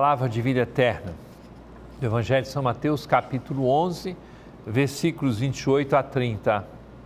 Palavra de vida eterna, do Evangelho de São Mateus, capítulo 11, versículos 28 a 30.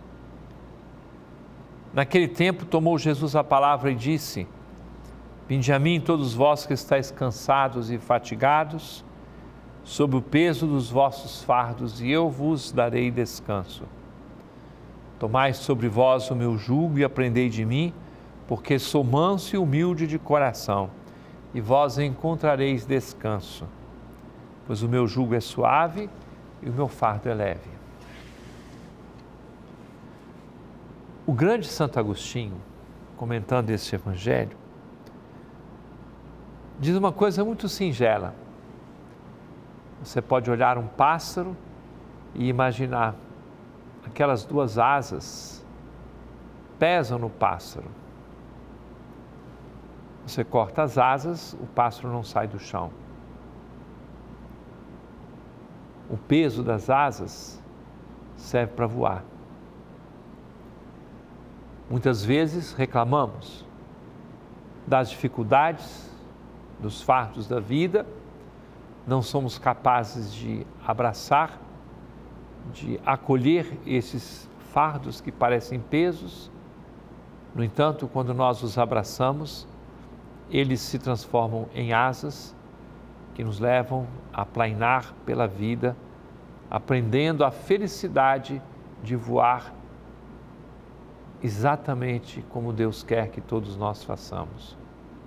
Naquele tempo tomou Jesus a palavra e disse: Vinde a mim todos vós que estáis cansados e fatigados, sob o peso dos vossos fardos, e eu vos darei descanso. Tomai sobre vós o meu jugo e aprendei de mim, porque sou manso e humilde de coração, e vós encontrareis descanso, pois o meu jugo é suave e o meu fardo é leve. O grande Santo Agostinho, comentando esse evangelho, diz uma coisa muito singela. Você pode olhar um pássaro e imaginar aquelas duas asas pesam no pássaro. Você corta as asas, o pássaro não sai do chão. O peso das asas serve para voar. Muitas vezes reclamamos das dificuldades, dos fardos da vida, não somos capazes de abraçar, de acolher esses fardos que parecem pesos. No entanto, quando nós os abraçamos, eles se transformam em asas que nos levam a plainar pela vida, aprendendo a felicidade de voar exatamente como Deus quer que todos nós façamos.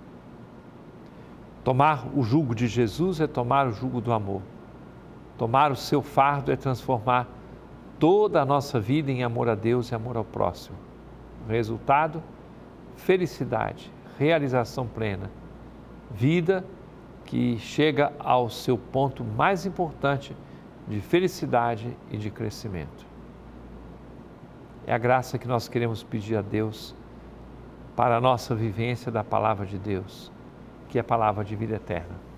Tomar o jugo de Jesus é tomar o jugo do amor. Tomar o seu fardo é transformar toda a nossa vida em amor a Deus e amor ao próximo. O resultado, felicidade, realização plena, vida que chega ao seu ponto mais importante de felicidade e de crescimento. É a graça que nós queremos pedir a Deus para a nossa vivência da Palavra de Deus, que é a Palavra de vida eterna.